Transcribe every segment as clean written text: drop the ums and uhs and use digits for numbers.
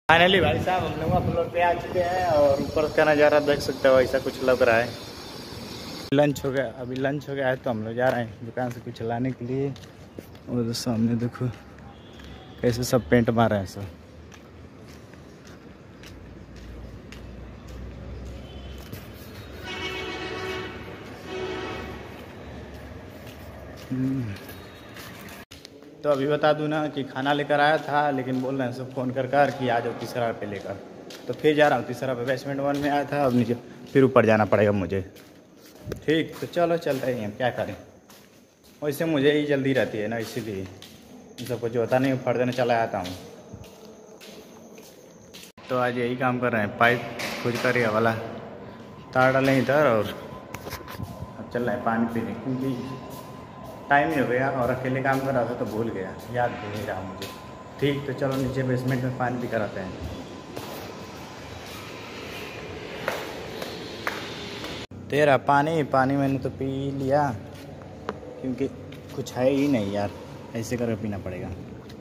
Finally भाई साहब हम लोग फ्लोर पे आ चुके हैं और ऊपर का नज़ारा देख सकते हो, ऐसा कुछ लग रहा है। लंच हो गया, अभी लंच हो गया है तो हम लोग जा रहे हैं दुकान से कुछ लाने के लिए। और सामने देखो कैसे सब पेंट मार रहे हैं सब। तो अभी बता दूं ना कि खाना लेकर आया था, लेकिन बोल रहे हैं सब फ़ोन कर कि आ जाओ तीसरा पे लेकर। तो फिर जा रहा हूँ तीसरा पे, बेसमेंट 1 में आया था, अब नीचे फिर ऊपर जाना पड़ेगा मुझे। ठीक, तो चलो चलते हैं, क्या करें। वैसे मुझे ही जल्दी रहती है ना, इसीलिए इन सबको जो होता नहीं फट देने चला आता हूँ। तो आज यही काम कर रहे हैं, पाइप खोज कर ये वाला तार डालें इधर और अब चल रहे हैं पानी पीने, क्योंकि टाइम ही हो गया और अकेले काम कर रहा था तो भूल गया, याद भी नहीं रहा मुझे। ठीक, तो चलो नीचे बेसमेंट में पानी पी कर आते हैं। तेरा पानी मैंने तो पी लिया, क्योंकि कुछ है ही नहीं यार, ऐसे करके पीना पड़ेगा।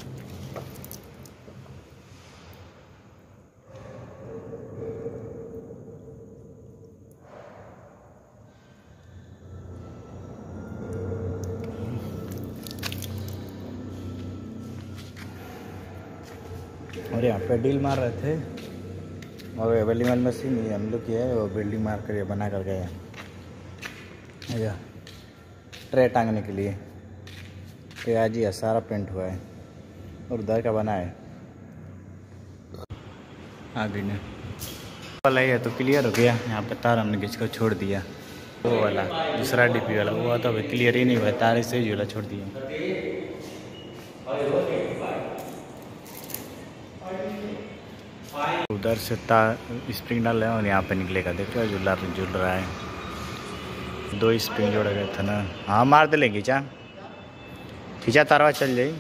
और यहाँ पे डील मार रहे थे और वेल्डिंग वाली मशीन ये हम लोग की है, वो बिल्डिंग मार कर बना कर गए हैं ट्रे टांगने के लिए। तो आज ही सारा पेंट हुआ है और उधर का बना है आगे ने वाला है तो क्लियर हो गया। यहाँ पे तार हमने खींच कर छोड़ दिया, वो वाला दूसरा डीपी वाला वो तो अभी क्लियर ही नहीं हुआ, तार से ही झूला छोड़ दिया। उधर से तार स्प्रिंग डाल रहे हैं और यहाँ पे निकलेगा, देखो झूल रहा है। 2 स्प्रिंग जोड़ा गया था ना, हाँ मार दे लेंगे खींचा तारवा चल जाए।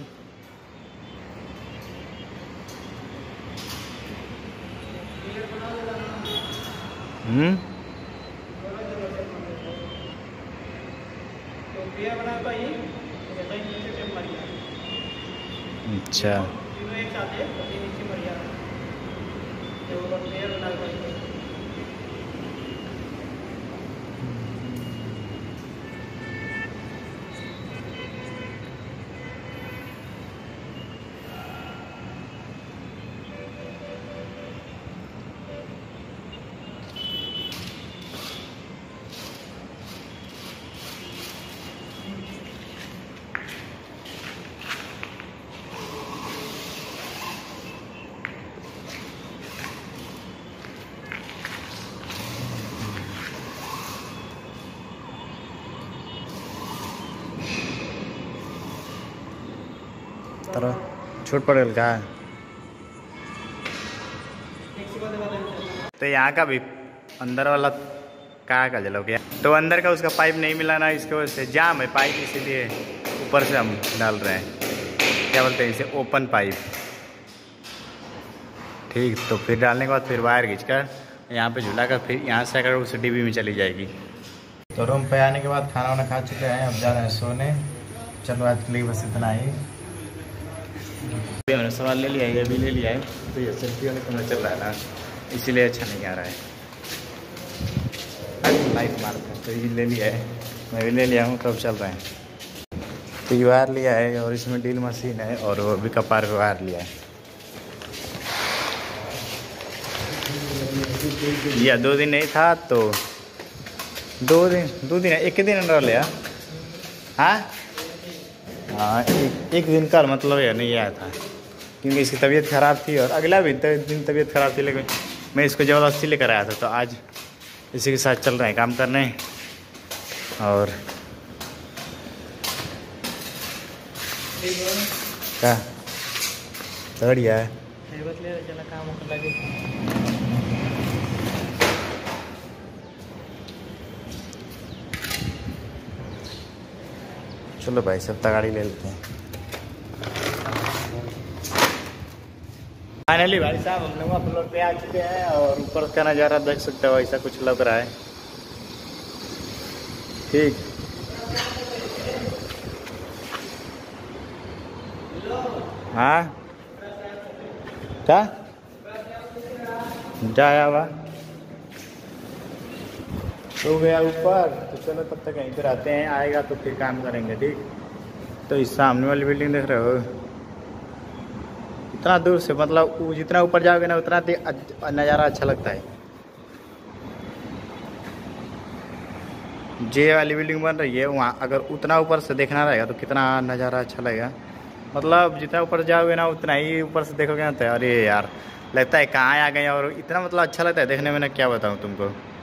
अच्छा तरह छूट पड़ेगा का। तो यहाँ का भी अंदर वाला का जल हो गया, तो अंदर का उसका पाइप नहीं मिला ना, इसकी वजह से जाम है पाइप, इसीलिए ऊपर से हम डाल रहे हैं, क्या बोलते हैं इसे, ओपन पाइप। ठीक, तो फिर डालने के बाद फिर वायर खींचकर यहाँ पे झूला कर फिर यहाँ से अगर उस डीबी में चली जाएगी। तो रूम पे आने के बाद खाना वाना खा चुके हैं, अब जा रहे हैं सोने। चलो आज के लिए बस इतना ही। हमने सवाल ले लिया है, ये भी ले लिया है, तो ये सेल्फी वाले कमरा चल रहा है ना, इसीलिए अच्छा नहीं आ रहा है। लाइट मारते हैं, तो ये ले लिया है, मैं भी ले लिया हूँ, तो अब चल रहे हैं। तो ये वायर लिया है और इसमें ड्रिल मशीन है और वो भी कपार पे वायर लिया है। या 2 दिन नहीं था तो 2 दिन एक ही दिन रह लिया। हाँ हाँ, एक दिन का मतलब यार नहीं आया था, क्योंकि इसकी तबीयत ख़राब थी और अगला भी दिन तबीयत ख़राब थी, लेकिन मैं इसको ज़बरदस्ती लेकर आया था। तो आज इसी के साथ चल रहे हैं काम करने। और क्या बढ़िया है, चलो भाई सब तगाड़ी ले लेते हैं। फाइनली भाई साहब हम लोग फ्लोर पे आ चुके हैं और ऊपर का नज़ारा देख सकते हो, ऐसा कुछ लग रहा है। ठीक, हाँ क्या जाया हुआ तो गया ऊपर। तो चलो तब तक यहीं पर आते हैं, आएगा तो फिर काम करेंगे, ठीक। तो इस सामने वाली बिल्डिंग देख रहे हो, इतना दूर से, मतलब जितना ऊपर जाओगे ना उतना नज़ारा अच्छा लगता है। जे वाली बिल्डिंग बन रही है वहाँ, अगर उतना ऊपर से देखना रहेगा तो कितना नज़ारा अच्छा लगेगा। मतलब जितना ऊपर जाओगे ना उतना ही ऊपर से देखोगे ना तो अरे यार लगता है कहाँ आ गए, और इतना मतलब अच्छा लगता है देखने में ना, क्या बताऊँ तुमको।